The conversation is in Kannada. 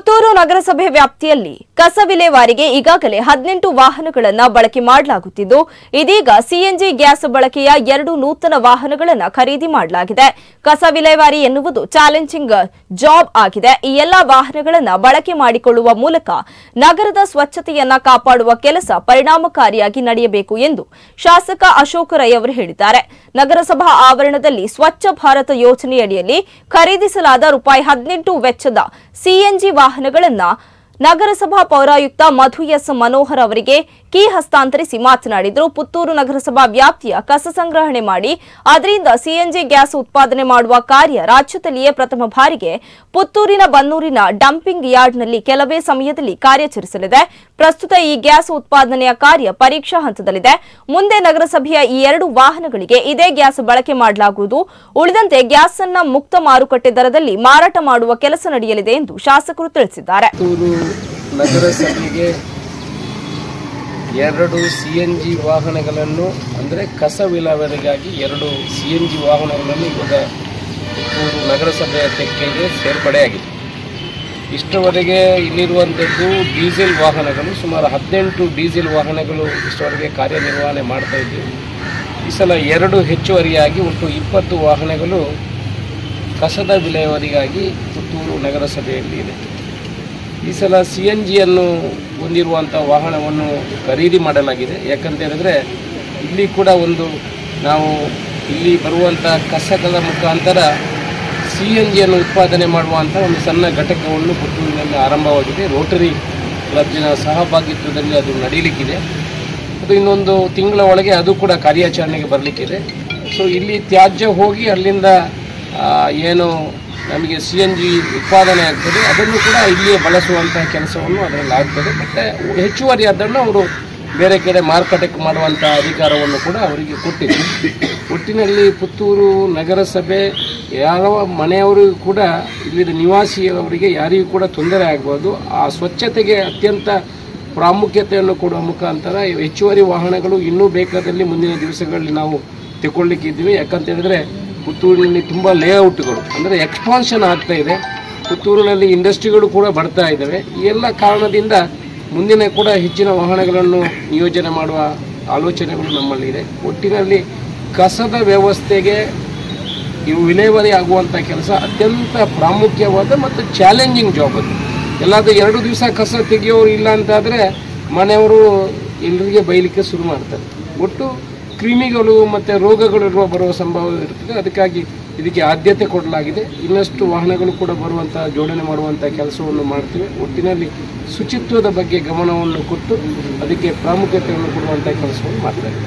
ಪುತ್ತೂರು ನಗರಸಭೆ ವ್ಯಾಪ್ತಿಯಲ್ಲಿ ಕಸ ವಿಲೇವಾರಿಗೆ ಈಗಾಗಲೇ 18 ವಾಹನಗಳನ್ನು ಬಳಕೆ ಮಾಡಲಾಗುತ್ತಿದ್ದು ಇದೀಗ ಸಿಎನ್ಜಿ ಗ್ಯಾಸ್ ಬಳಕೆಯ 2 ನೂತನ ವಾಹನಗಳನ್ನು ಖರೀದಿ ಮಾಡಲಾಗಿದೆ. ಕಸ ವಿಲೇವಾರಿ ಎನ್ನುವುದು ಚಾಲೆಂಜಿಂಗ್ ಜಾಬ್ ಆಗಿದೆ. ಈ ಎಲ್ಲ ವಾಹನಗಳನ್ನು ಬಳಕೆ ಮಾಡಿಕೊಳ್ಳುವ ಮೂಲಕ ನಗರದ ಸ್ವಚ್ಛತೆಯನ್ನು ಕಾಪಾಡುವ ಕೆಲಸ ಪರಿಣಾಮಕಾರಿಯಾಗಿ ನಡೆಯಬೇಕು ಎಂದು ಶಾಸಕ ಅಶೋಕ್ ರೈ ಅವರು ಹೇಳಿದ್ದಾರೆ. ನಗರಸಭಾ ಆವರಣದಲ್ಲಿ ಸ್ವಚ್ಛ ಭಾರತ ಯೋಜನೆಯಡಿಯಲ್ಲಿ ಖರೀದಿಸಲಾದ ₹18 ವೆಚ್ಚದ ಸಿಎನ್ಜಿ ವಾಹನಗಳನ್ನು ನಗರಸಭಾ ಪೌರಾಯುಕ್ತ ಮಧು ಎಸ್ ಮನೋಹರ್ ಅವರಿಗೆ ಕೀ ಹಸ್ತಾಂತರಿಸಿ ಮಾತನಾಡಿದರು. ಪುತ್ತೂರು ನಗರಸಭಾ ವ್ಯಾಪ್ತಿಯ ಕಸ ಸಂಗ್ರಹಣೆ ಮಾಡಿ ಅದರಿಂದ ಸಿಎನ್ಜಿ ಗ್ಯಾಸ್ ಉತ್ಪಾದನೆ ಮಾಡುವ ಕಾರ್ಯ ರಾಜ್ಯದಲ್ಲಿಯೇ ಪ್ರಥಮ ಬಾರಿಗೆ ಪುತ್ತೂರಿನ ಬನ್ನೂರಿನ ಡಂಪಿಂಗ್ ಯಾರ್ಡ್ನಲ್ಲಿ ಕೆಲವೇ ಸಮಯದಲ್ಲಿ ಕಾರ್ಯಾಚರಿಸಲಿದೆ. ಪ್ರಸ್ತುತ ಈ ಗ್ಯಾಸ್ ಉತ್ಪಾದನೆಯ ಕಾರ್ಯ ಪರೀಕ್ಷಾ ಹಂತದಲ್ಲಿದೆ. ಮುಂದೆ ನಗರಸಭೆಯ ಈ 2 ವಾಹನಗಳಿಗೆ ಇದೇ ಗ್ಯಾಸ್ ಬಳಕೆ ಮಾಡಲಾಗುವುದು. ಉಳಿದಂತೆ ಗ್ಯಾಸ್ ಅನ್ನು ಮುಕ್ತ ಮಾರುಕಟ್ಟೆ ದರದಲ್ಲಿ ಮಾರಾಟ ಮಾಡುವ ಕೆಲಸ ನಡೆಯಲಿದೆ ಎಂದು ಶಾಸಕರು ತಿಳಿಸಿದ್ದಾರೆ. ನಗರಸಭೆಗೆ 2 ಸಿಎನ್ಜಿ ವಾಹನಗಳನ್ನು ಅಂದರೆ ಕಸ ವಿಲೇವಾರಿಗಾಗಿ 2 ಸಿಎನ್ಜಿ ವಾಹನಗಳನ್ನು ಇವಾಗ ಪುತ್ತೂರು ನಗರಸಭೆಯ ತೆಕ್ಕೆಗೆ ಸೇರ್ಪಡೆಯಾಗಿದೆ. ಇಷ್ಟವರೆಗೆ ಇಲ್ಲಿರುವಂಥದ್ದು ಡೀಸೆಲ್ ವಾಹನಗಳು ಸುಮಾರು 18 ಡೀಸೆಲ್ ವಾಹನಗಳು ಇಷ್ಟವರೆಗೆ ಕಾರ್ಯನಿರ್ವಹಣೆ ಮಾಡ್ತಾ ಇದ್ದೀವಿ. ಈ ಸಲ 2 ಹೆಚ್ಚುವರಿಯಾಗಿ ಒಟ್ಟು 20 ವಾಹನಗಳು ಕಸದ ವಿಲೇವಾರಿಗಾಗಿ ಪುತ್ತೂರು ನಗರಸಭೆಯಲ್ಲಿ ಇದೆ. ಈ ಸಲ ಸಿಎನ್ಜಿಯನ್ನು ಹೊಂದಿರುವಂಥ ವಾಹನವನ್ನು ಖರೀದಿ ಮಾಡಲಾಗಿದೆ. ಯಾಕಂತ ಹೇಳಿದ್ರೆ ಇಲ್ಲಿ ಕೂಡ ನಾವು ಇಲ್ಲಿ ಬರುವಂಥ ಕಸಗಳ ಮುಖಾಂತರ ಸಿಎನ್ಜಿಯನ್ನು ಉತ್ಪಾದನೆ ಮಾಡುವಂಥ ಒಂದು ಸಣ್ಣ ಘಟಕವನ್ನು ಪುತ್ತೂರಿನಲ್ಲಿ ಆರಂಭವಾಗಿದೆ. ರೋಟರಿ ಕ್ಲಬ್ನ ಸಹಭಾಗಿತ್ವದಲ್ಲಿ ಅದು ನಡೀಲಿಕ್ಕಿದೆ. ಅದು ಇನ್ನೊಂದು ತಿಂಗಳ ಒಳಗೆ ಅದು ಕೂಡ ಕಾರ್ಯಾಚರಣೆಗೆ ಬರಲಿಕ್ಕಿದೆ. ಸೊ ಇಲ್ಲಿ ತ್ಯಾಜ್ಯ ಹೋಗಿ ಅಲ್ಲಿಂದ ಏನು ನಮಗೆ ಸಿಎನ್ಜಿ ಉತ್ಪಾದನೆ ಆಗ್ತದೆ ಅದನ್ನು ಕೂಡ ಇಲ್ಲಿಯೇ ಬಳಸುವಂಥ ಕೆಲಸವನ್ನು ಅದರಲ್ಲಿ ಆಗ್ತದೆ. ಮತ್ತು ಹೆಚ್ಚುವರಿ ಅದನ್ನು ಅವರು ಬೇರೆ ಕಡೆ ಮಾರುಕಟ್ಟೆ ಮಾಡುವಂಥ ಅಧಿಕಾರವನ್ನು ಕೂಡ ಅವರಿಗೆ ಕೊಟ್ಟಿದೆ. ಒಟ್ಟಿನಲ್ಲಿ ಪುತ್ತೂರು ನಗರಸಭೆ ಯಾವ ಮನೆಯವರಿಗೂ ಕೂಡ ಇಲ್ಲಿ ನಿವಾಸಿಯವರಿಗೆ ಯಾರಿಗೂ ಕೂಡ ತೊಂದರೆ ಆಗ್ಬೋದು. ಆ ಸ್ವಚ್ಛತೆಗೆ ಅತ್ಯಂತ ಪ್ರಾಮುಖ್ಯತೆಯನ್ನು ಕೊಡುವ ಮುಖಾಂತರ ಹೆಚ್ಚುವರಿ ವಾಹನಗಳು ಇನ್ನೂ ಬೇಕಾದಲ್ಲಿ ಮುಂದಿನ ದಿವಸಗಳಲ್ಲಿ ನಾವು ತಗೊಳ್ಳಿಕ್ಕಿದ್ದೀವಿ. ಯಾಕಂತ ಹೇಳಿದ್ರೆ ಪುತ್ತೂರಿನಲ್ಲಿ ತುಂಬ ಲೇಔಟ್ಗಳು ಅಂದರೆ ಎಕ್ಸ್ಪಾನ್ಷನ್ ಆಗ್ತಾ ಇದೆ. ಪುತ್ತೂರಿನಲ್ಲಿ ಇಂಡಸ್ಟ್ರಿಗಳು ಕೂಡ ಬರ್ತಾ ಇದ್ದಾವೆ. ಈ ಎಲ್ಲ ಕಾರಣದಿಂದ ಮುಂದಿನ ಕೂಡ ಹೆಚ್ಚಿನ ವಾಹನಗಳನ್ನು ನಿಯೋಜನೆ ಮಾಡುವ ಆಲೋಚನೆಗಳು ನಮ್ಮಲ್ಲಿದೆ. ಒಟ್ಟಿನಲ್ಲಿ ಕಸದ ವ್ಯವಸ್ಥೆಗೆ ಇವು ವಿಲೇವಾರಿ ಆಗುವಂಥ ಕೆಲಸ ಅತ್ಯಂತ ಪ್ರಾಮುಖ್ಯವಾದ ಮತ್ತು ಚಾಲೆಂಜಿಂಗ್ ಜಾಬ್ ಅದು. ಎಲ್ಲಾದರೂ 2 ದಿವಸ ಕಸ ತೆಗೆಯೋರು ಇಲ್ಲ ಅಂತಾದರೆ ಮನೆಯವರು ಎಲ್ಲರಿಗೆ ಬೈಲಿಕ್ಕೆ ಶುರು ಮಾಡ್ತಾರೆ. ಒಟ್ಟು ಕ್ರಿಮಿಗಳು ಮತ್ತು ರೋಗಗಳು ಬರುವ ಸಂಭವ ಇರ್ತದೆ. ಅದಕ್ಕಾಗಿ ಇದಕ್ಕೆ ಆದ್ಯತೆ ಕೊಡಲಾಗಿದೆ. ಇನ್ನಷ್ಟು ವಾಹನಗಳು ಕೂಡ ಬರುವಂಥ ಜೋಡಣೆ ಮಾಡುವಂಥ ಕೆಲಸವನ್ನು ಮಾಡ್ತೀವಿ. ಒಟ್ಟಿನಲ್ಲಿ ಶುಚಿತ್ವದ ಬಗ್ಗೆ ಗಮನವನ್ನು ಕೊಟ್ಟು ಅದಕ್ಕೆ ಪ್ರಾಮುಖ್ಯತೆಯನ್ನು ಕೊಡುವಂಥ ಕೆಲಸವನ್ನು ಮಾಡ್ತಾರೆ.